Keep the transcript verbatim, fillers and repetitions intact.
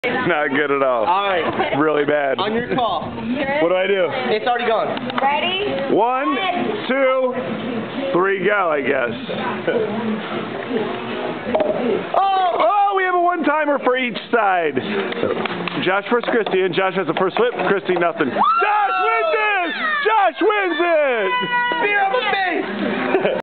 Not good at all. All right. Really bad. On your call. What do I do? It's already gone. Ready? One, two, three, go, I guess. Oh, oh, we have a one-timer for each side. Josh versus Christy, and Josh has the first flip. Christy, nothing. Josh wins it! Josh wins it! Beer on the face!